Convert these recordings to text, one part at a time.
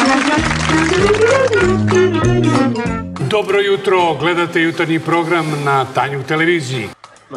Dobro jutro, gledate jutarnji program na Tanjug televiziji.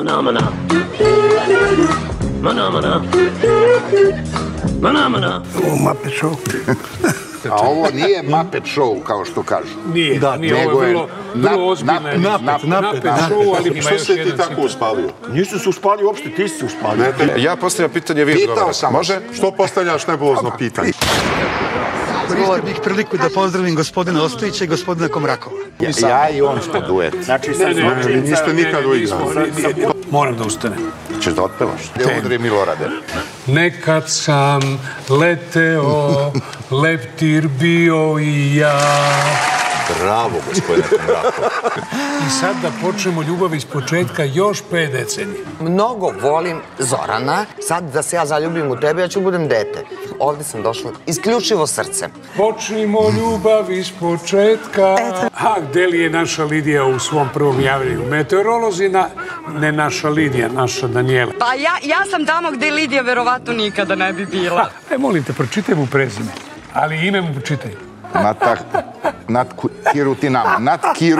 Ovo Muppet Show. A ovo nije Muppet Show, kao što kažu. Nije, ovo je vrlo ozbiljna Muppet Show, ali ima još jedan. Što si ti tako uspalio? Nisu se uspali uopšte, ti si se uspalio. Ja postavljam pitanje, vi odgovarate. Pitao sam. Može? Što postavljaš nebulozno pitanje? Koristio bih priliku da pozdravim gospodina Ostojića i gospodina Komrakova. Ja i on smo duet. Znači, Niste nikad uigrali. Moram da ustanem. Češ da otpevaš? Ne udri Milorade. Nekad sam leteo, leptir bio i ja. Bravo, gospodine Komrakov. I sad da počnemo ljubav iz početka još 5 decenija. Mnogo volim Zorana. Sad da se ja zaljubim u tebe, ja ću budem dete. Ovdje sam došla isključivo srcem. Počnimo ljubav iz početka. A gde li je naša Lidija u svom prvom javljanju? Meteorolozi, ne naša Lidija, naša Danijela. Pa ja sam tamo gde Lidija verovatno nikada ne bi bila. Molim te, pročitaj mu prezime. Ali ime mu pročitaj. Nad kirutinama.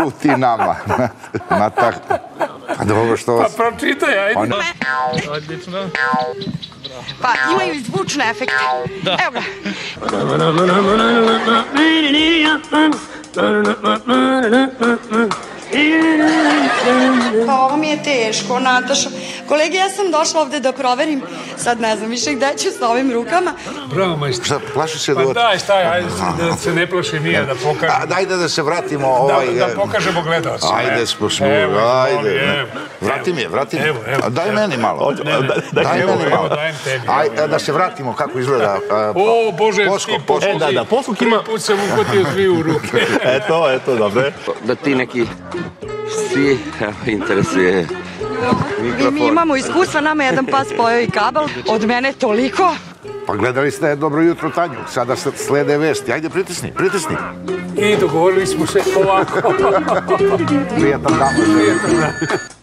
Pa dobro, što vas... Pa pročitaj, ajde. Odlično. Pa imaju i zvučne efekte. Evo ga. Pa ovo mi je teško, Nataša. Kolege, ja sam došla ovde da proverim, sad ne znam više gde ću sa ovim rukama. Bravo, majstor. Šta, plaši se da... Pa daj, staj, ajde da se ne plaši nije, da pokažemo. Dajde da se vratimo Da pokažemo gledalcima. Ajde, ajde. Vrati mi. Evo. Daj meni malo. Daj meni malo. Dajem tebi. Ajde, da se vratimo kako izgleda... O, Bože, Da, poskok ima... Prvi put sam uhvatio svi u ruke. Eto, dobro. Da ti neki svi interesuje mikrofon. Mi imamo iskustva, nama jedan pas pojao i kabel, od mene toliko. Pa gledali ste Dobro jutro Tanjug, sada slede vesti. Ajde, pritisni. I dogovorili smo se ovako. Prijatan dan.